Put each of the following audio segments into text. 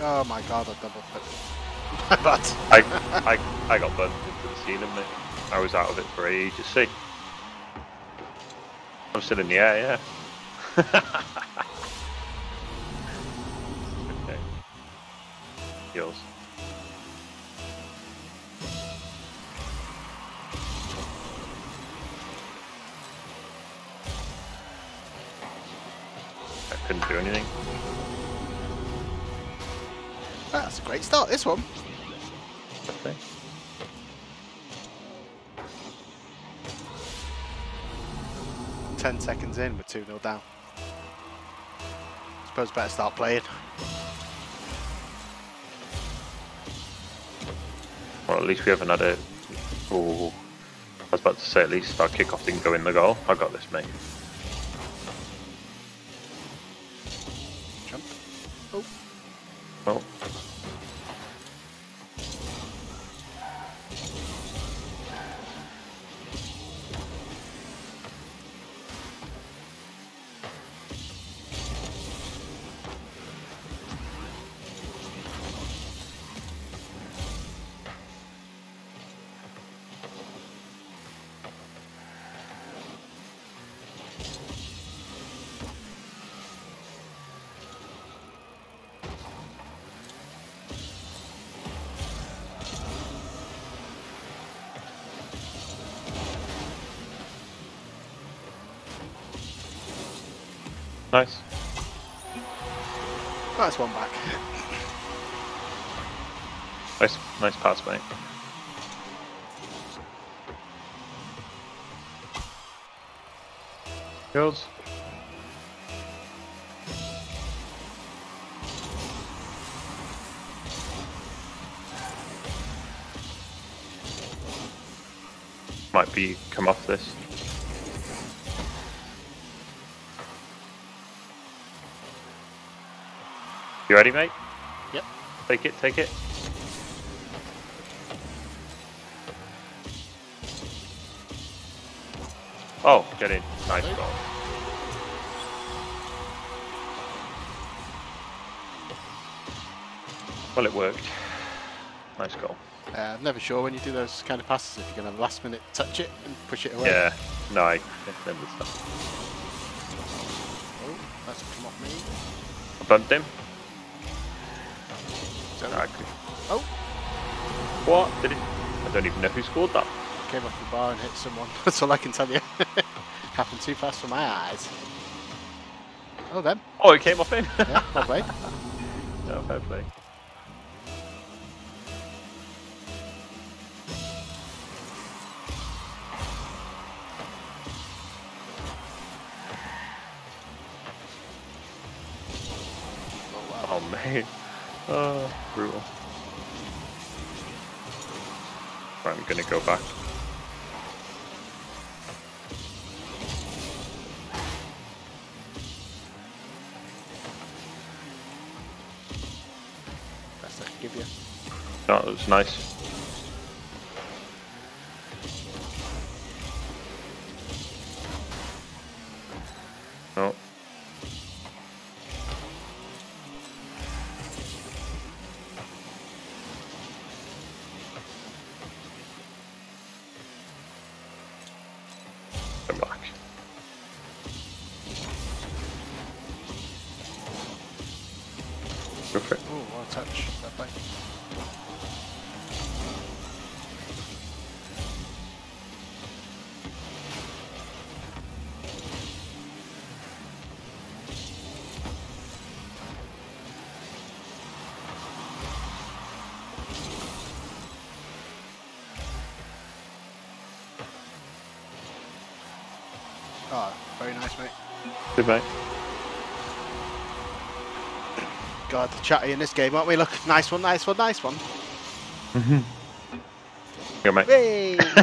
Oh my god, I double flipped. But I got burnt into the ceiling, mate. I was out of it for ages. See? I'm still in the air, yeah. Okay. Yours. I couldn't do anything. that's a great start, this one. Okay. Ten seconds in, we're 2-0 down. Suppose better start playing. Well, at least we haven't had a... Oh, I was about to say at least our kickoff didn't go in the goal. I got this, mate. Jump. Oh. Well, nice. Nice one back. Nice pass, mate. Goals. Might be come off this. You ready, mate? Yep. Take it, take it. Oh, get in. Nice goal. Well, it worked. Nice goal. I'm never sure when you do those kind of passes if you're going to last minute touch it and push it away. Yeah. No, I understand. Oh, that's come off me. I bumped him. So, No, I could... oh, What? Did it? I don't even know who scored that. came off the bar and hit someone. That's all I can tell you. Happened too fast for my eyes. Oh, them. Oh, it came off him. Yeah, well played. No, fair play. Oh, mate. Oh, brutal. Right, I'm gonna go back. Best I can give you. No, that was nice. No. Come back. Go for it. Oh, what a touch. Fair play. Oh, very nice, mate. Good, mate. God, chatty in this game, aren't we? Look, nice one, nice one, nice one. Go, mate. Hey! There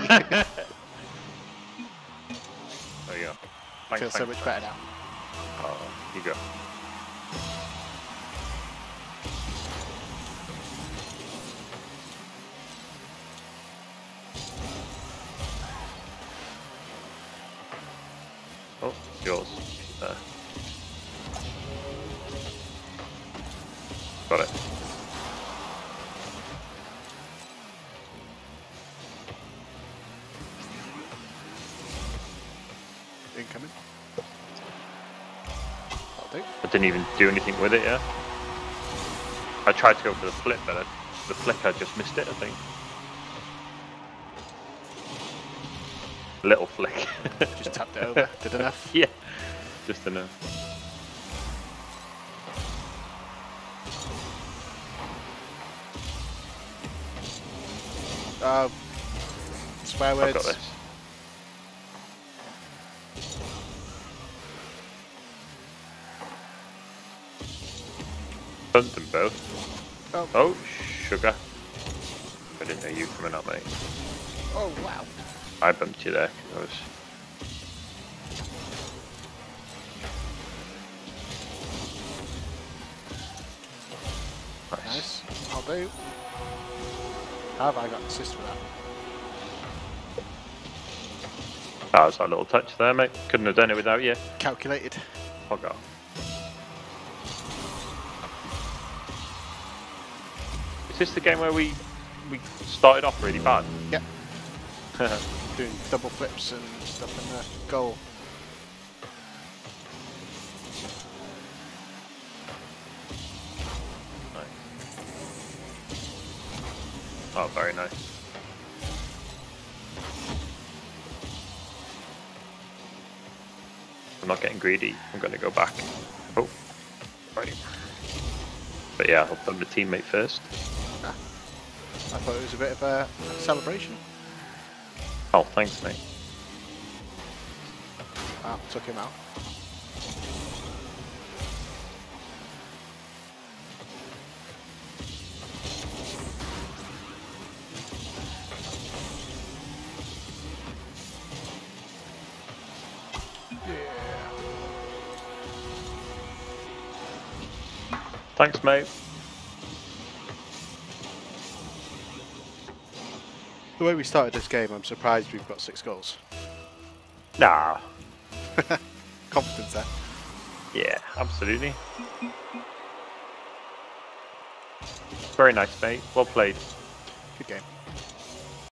you go. Feels so much better now. Oh, you go. Oh, yours. There. Got it. incoming. That'll do. I didn't even do anything with it, yeah. I tried to go for the flip, but the flick I just missed it, I think. Little flick. Just tapped it over. Did enough. Yeah, just enough. Swear I've words. got this. Bumped them both. Oh. Oh, sugar. I didn't know you coming up, mate. Oh wow. I bumped you there. I was... Nice. I'll do. How have I got an assist for that? That was that little touch there, mate. Couldn't have done it without you. Calculated. Hog off. Is this the game where we started off really bad? Yep. Doing double flips and stuff in the goal. Oh, very nice. I'm not getting greedy. I'm going to go back. Oh, right. But yeah, I'll put the teammate first. Ah. I thought it was a bit of a celebration. Oh, thanks, mate. Ah, took him out. Thanks, mate. The way we started this game, I'm surprised we've got 6 goals. Nah. Confidence there. Yeah, absolutely. Very nice, mate. Well played. Good game.